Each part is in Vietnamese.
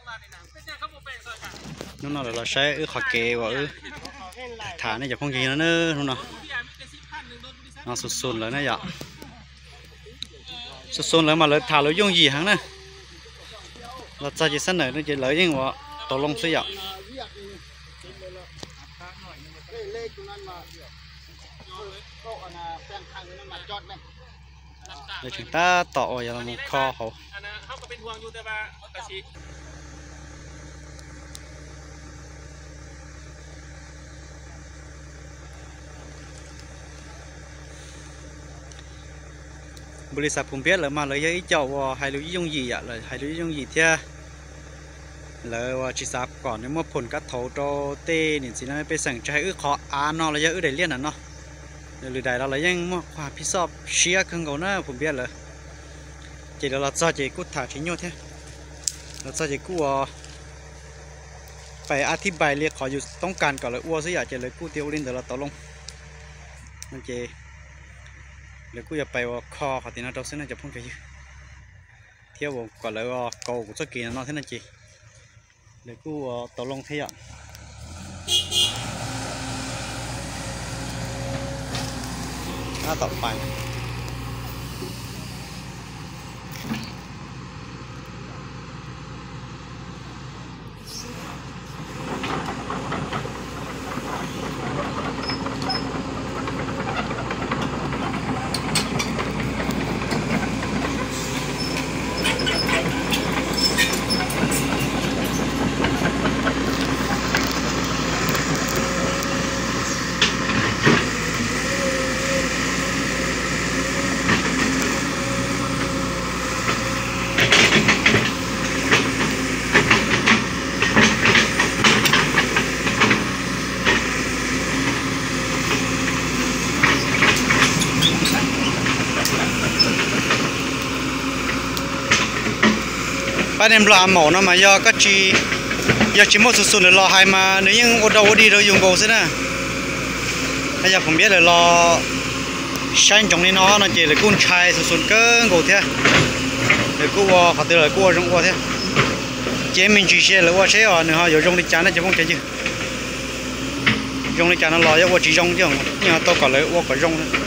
nó nói là sẽ khó kê và thả nàyจะphong gì nó nữa nó nó sụt sụt lại này vậy sụt sụt lại mà lại thả lại dùng gì hả nè là cho chị sẵn này nó chỉ lấy những quả tàu lông sẽ vậy để chúng ta tỏ vào là một kho hậu bữa sáng không biết là mà lấy giấy chậu hay lấy dùng gì ạ là hay lấy dùng gì thế là chỉ sáng còn nếu mà phun cắt thấu cho tê nên chỉ là phảiสั่งcho hay khó nó là giấy để liên à nó lười đại đó làยังmà khoa phi sọp xia không có nữa không biết là chỉ là cho chỉ cút thả chính nhau thế là cho chỉ cút phảiอธิบายเรียกขออยู่ต้องการก่อนเลยอ้วนซะอยากจะเลยกู้เตียวลิ้นเดี๋ยวเราต่อลงนั่นเจเลยกู้จะไปว่าคอเขาตีน่าเราซึ่งน่าจะพุ่งไปอยู่เที่ยวก่อนเลยว่าเกากูจะกินนอนที่นั่นเจเลยกู้ต่อลงเที่ยวหน้าต่อไปanh em làm mổ nó mà do các chị do chỉ một số để lo hai mà nếu như ở đâu đi đâu dùng gỗ thế nè bây giờ không biết là lo xanh trong này nó chỉ là côn chai số cơ gỗ thế để cua họ từ là cua trong cua thế chế mình chỉ xe là cua xe ở nữa họ dùng trong đi chán nó chỉ không chạy chứ dùng đi chán nó lo cho cua chỉ trong chứ nhưng mà tôi còn lấy cua phải trong thôi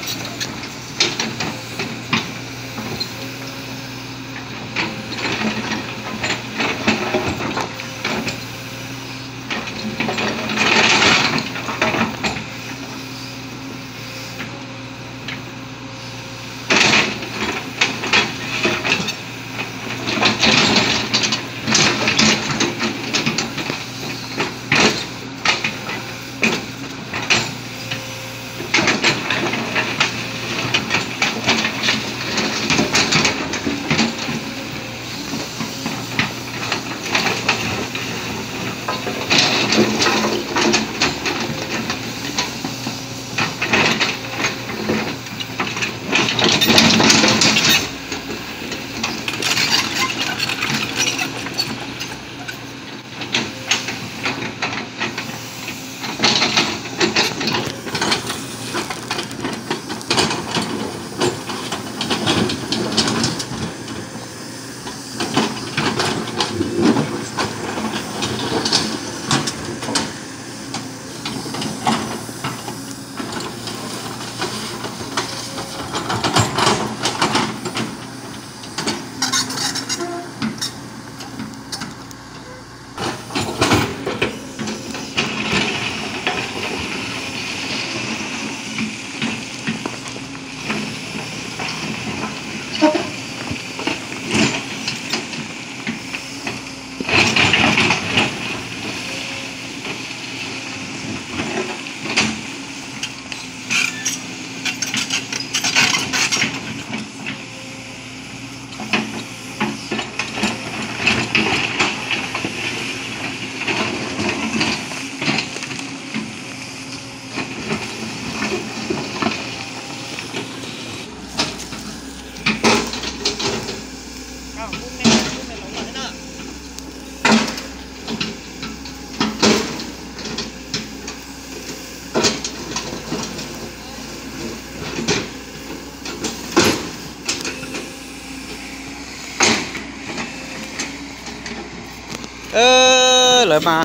lại mà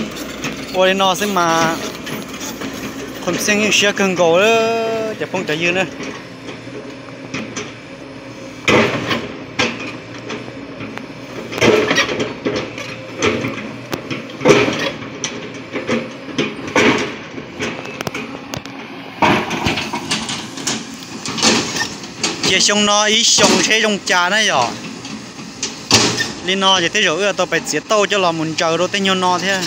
ôi nó xem mà không xem những xe cần gỗ đó chả phong chạy dư nữa chỉ xong nó ý xong xe trong trà đấy rồi lên nó thì thế rồi tôi phải giết tàu cho là muốn chờ đâu tên nhau nó thế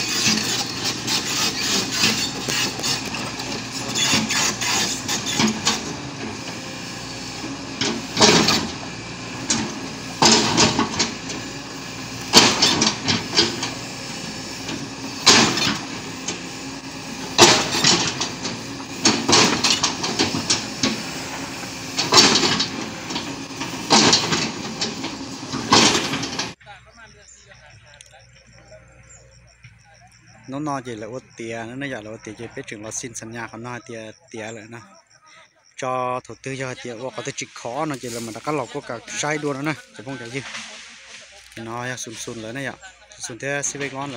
nó chỉ là ô tiền nó giờ là ô tiền chỉ biết chừng là xinสัญญา เขาnói tiền tiền lại nè cho đầu tư cho tiền có thể chỉ khó nó chỉ là mình đã cắt lọc có cả sai đua nữa nè chỉ không cái gì nó sùn sùn lại này ạ sùn thế xí bê ngon rồi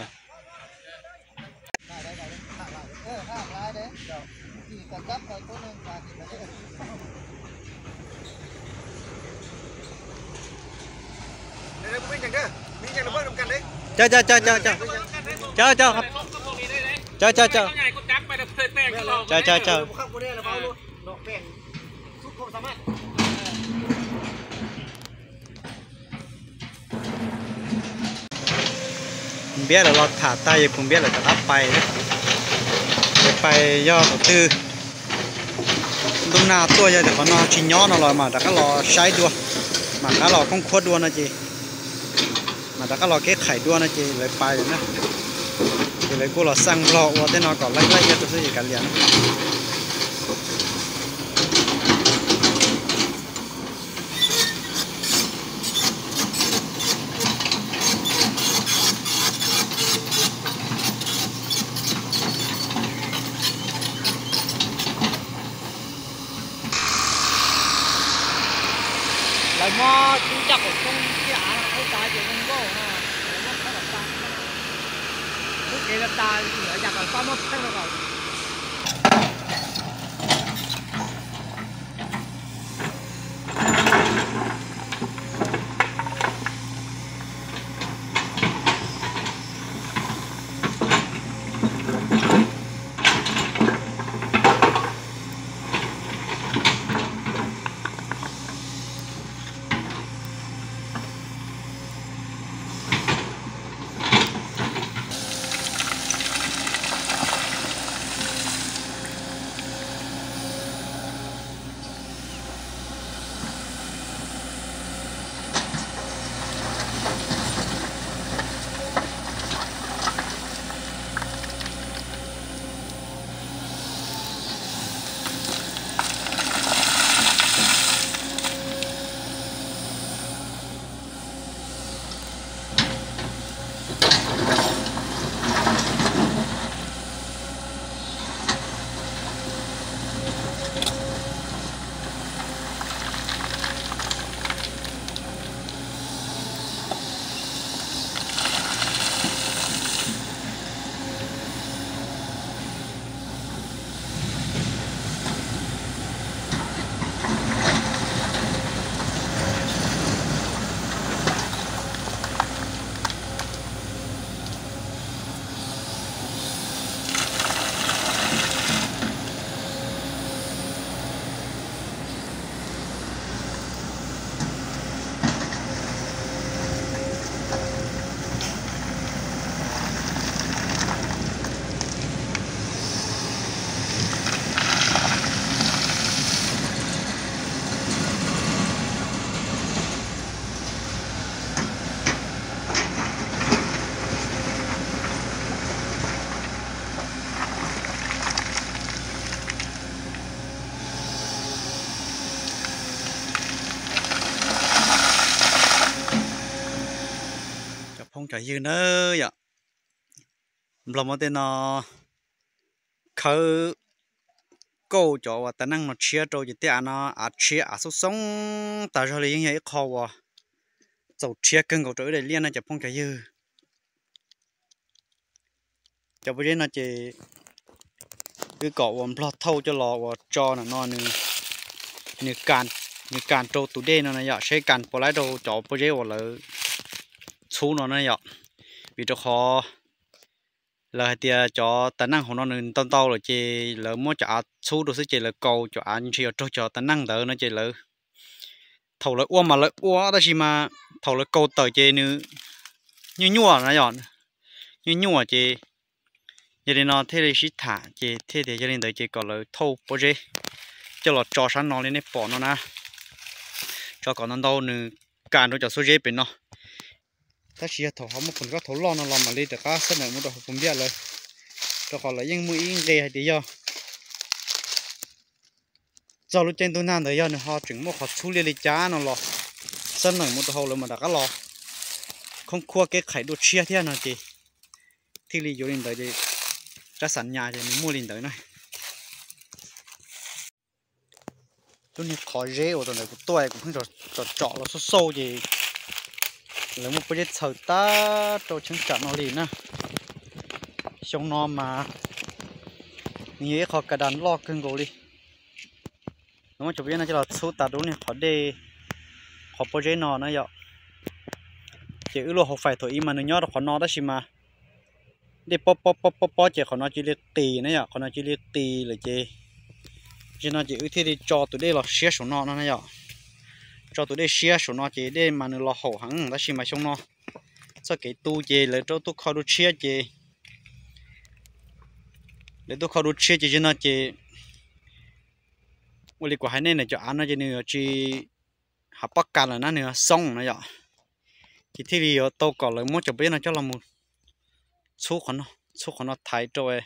chờครับchờ biết làเราthả tayผมbiết làจะรับไปย่อตัวตื้อตรงหน้าตัวจะแต่เขานอนชิ้นย้อนอร่อยมาแต่ก็รอใช้ด้วยมาก็รอต้องควดด้วยนะจีmà đã có lò cái khải đua nó chỉ lấy bài rồi nè thì lấy cô lò xăng lò qua thế nó còn lấy cho tôi gì cả liền lại mò chú chắc của không cái ạ không tài gì không có ha nó phải là ta lúc kia là ta ở nhà còn có mất hết rồi phong trào dư nữa vậy lòng một tên nó khơi câu cho và tận năng nó chia trâu chỉ tiếc nó chia số sống tại sao lại như vậy khó quá dầu chia cân cầu trâu để liên nó chỉ phong trào dư cho bây giờ nó chỉ cứ cọ vòng lo thâu cho lò và cho nó như càn trâu tủ đen nó này vậy sẽ càn bỏ lại trâu cho bây giờ là chú nó này vậy vì cho khó là thì cho tận năng của nó nên tao là chỉ là muốn cho chú đồ sẽ chỉ là cầu cho anh chỉ cho tận năng đỡ nó chỉ là thầu là uo mà là uo đó chỉ mà thầu là cầu tờ chỉ như nhua nó nhọn như nhua chỉ giờ thì nó thế thì chỉ thả chỉ thế thì giờ thì đợi chỉ còn là thâu bao giờ cho là cho sáng nó lên để bỏ nó nè cho còn nó đâu nữa cản nó cho số dễ bên nó ta chỉ thầu họ một phần có thầu lo nó làm mà đi được cá sân này một đồ không biếtเลยcho còn là những mũi ghê hay gì do cho lúc trên tôi nan thời gian họ chừng một họ chú lên giá nó lo sân này một đồ là mà đã cá lo không khua cái khải đột chia thế nào chị thì lý do lên tới thì ra sẵn nhà thì mình mua lên tới này tôi nhìn khó dễ ở đây của tôi cũng không cho nó sâu gì lấy một cái sợi ta cho chân chặt nó liền nè xong nó mà như khó cả đàn lo cưng gỗ đi nó mà chụp cái này cho là số ta đúng này khó đi khó bao giờ nó vậy chỉ ước họ phải thôi mà nó nhớ là khó nó đó xí mà đi po chỉ khó nó chỉ liệt tì nữa vậy khó nó chỉ liệt tì là chỉ nó chỉ ước thì cho tụi đây là xé số nó này vậy cho tụi đây xé số nó chỉ để mà nó là hậu hẳn đó xí mà xong nó sao cái tu chỉ là cho tôi khó được xé chỉ để tôi khó được xé chỉ nó chỉวันนี้กว่าให้เนี่ยจะอ่านน่าจะเนี่ยจีหาปักกันเลยนะเนี่ยซ่องนะจ๊ะที่ที่เราโตก่อนเลยมั่วจะเป็นนะเจ้าละมุนสู้คนเนาะไทยโจ้เอ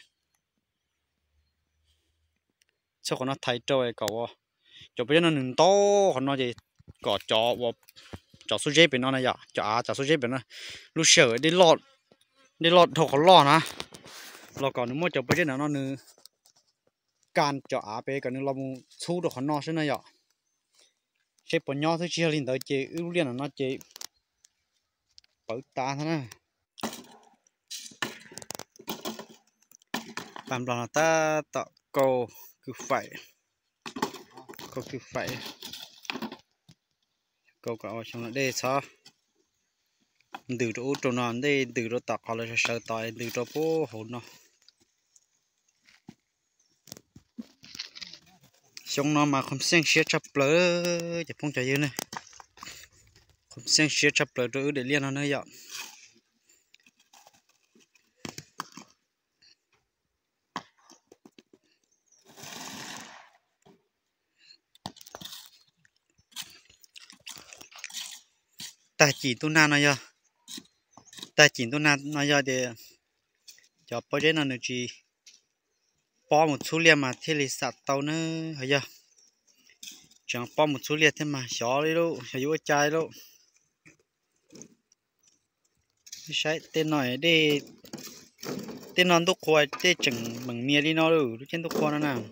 สู้คนเนาะไทยโจ้เอก็ว่าจะเป็นนะหนึ่งโตคนเนาะจีก็จ่อว่าจ่อสู้เจ็บเป็นเนาะนะจ๊ะจ่อสู้เจ็บเป็นนะลูกเสือได้รอดถูกเขาล่อนะเราก่อนนึกมั่วจะเป็นนะเนาะนึงการเจาะไปกันนึงเราสู้ดอกขนอใช่ไหมจ๊ะใช้ปนย่อที่เชี่ยวลินเตอร์เจอื้อเลี้ยนน่ะเจเปิดตาท่านน่ะตามรอนตาตะโกคือไฟก็เอาช่างได้ซะดื้อตัวตัวนอนได้ดื้อตัวตักเขาเลยเสือต่อยดื้อตัวโป้โหนเนาะxong nó mà không xem xe chập lỡ chỉ phong chạy này không xem xe chập lỡ rồi để liên nó nơi dọn ta chỉ tu na nói giờ thì cho bao giờ nó nữa chỉ bỏ một số liền mà thế là sạt tàu nữa hả giờ chẳng bỏ một số liền thế mà xóa đi đâu xóa vô chai đâu sai tên nói đi tên non đúc khoai tên chẳng bằng mía đi nó đâu trên đúc khoai nó nào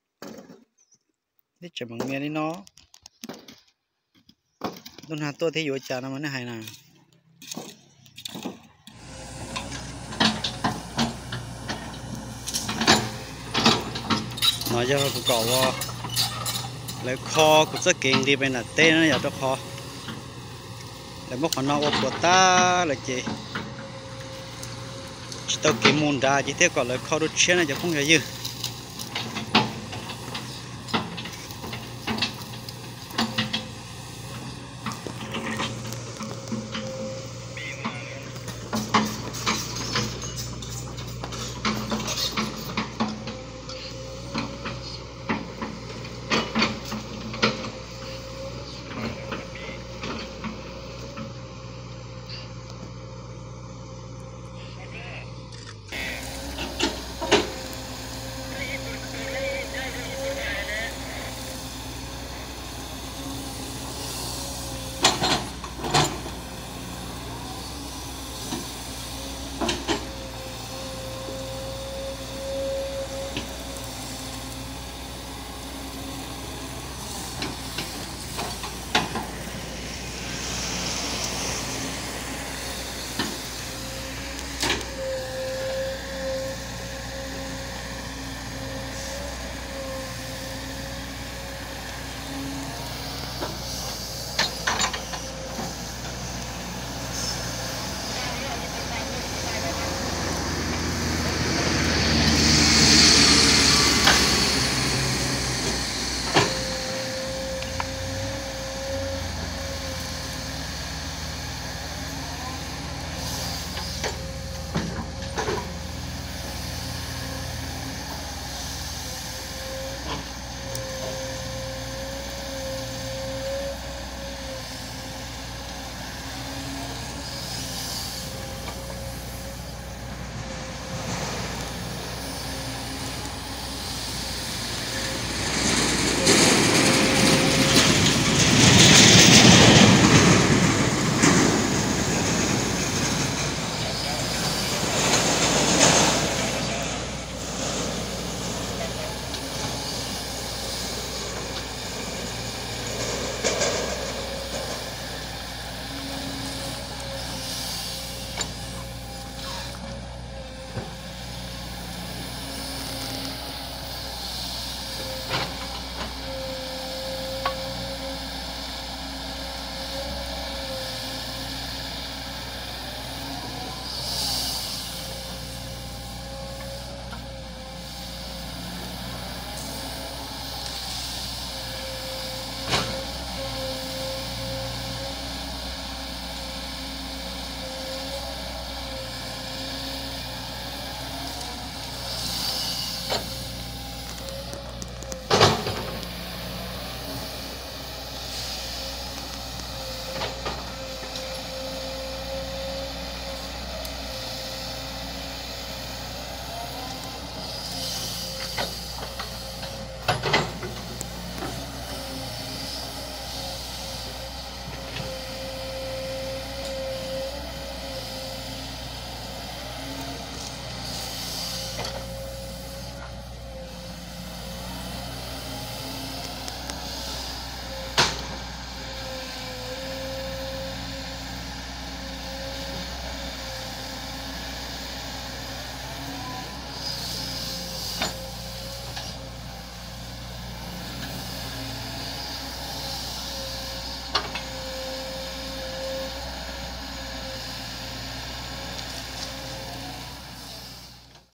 tên chẳng bằng mía đi nó đun hạt tôi thấy vô chai nó mà nó hay nào nói cho của cậu lấy kho của rất kinh đi bên là tên nó giờ cho kho lấy một con nó của ta là chị tao kiếm môn ra chỉ thế còn lấy kho đốt chén này chứ không phải dư